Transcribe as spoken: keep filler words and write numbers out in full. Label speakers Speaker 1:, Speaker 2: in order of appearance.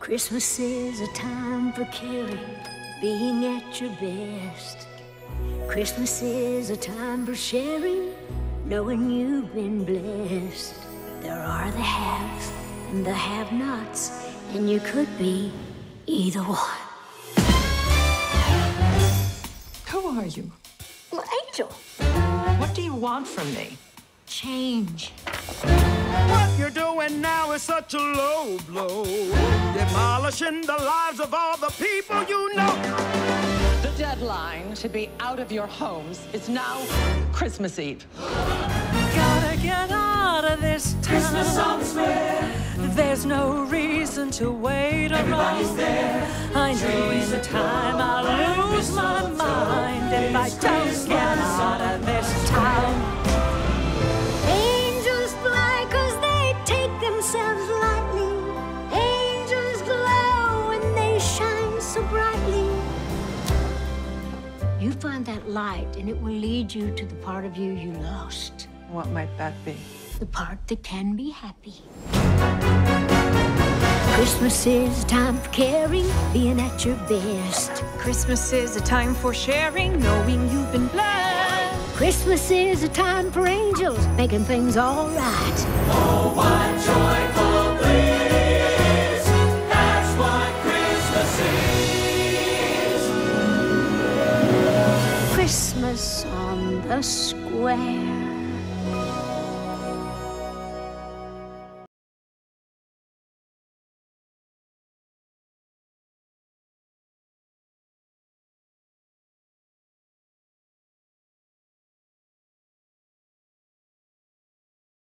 Speaker 1: Christmas is a time for caring, being at your best. Christmas is a time for sharing, knowing you've been blessed. There are the haves and the have-nots, and you could be either one.
Speaker 2: Who are you?
Speaker 1: Well, Angel.
Speaker 2: What do you want from me?
Speaker 1: Change.
Speaker 3: What you're doing now is such a low blow, demolishing the lives of all the people you know.
Speaker 2: The deadline to be out of your homes is now Christmas Eve.
Speaker 4: Gotta get out of this town.
Speaker 5: Christmas on the square.
Speaker 4: There's no reason to wait around.
Speaker 5: Everybody's there.
Speaker 4: I know in time I'll lose my mind if I don't get out of this town.
Speaker 1: Angels fly 'cause they take themselves lightly. Angels glow and they shine so brightly. You find that light and it will lead you to the part of you you lost.
Speaker 2: What might that be?
Speaker 1: The part that can be happy. Christmas is a time for caring, being at your best.
Speaker 4: Christmas is a time for sharing, knowing you've been blessed.
Speaker 1: Christmas is a time for angels, making things all right.
Speaker 5: Oh, why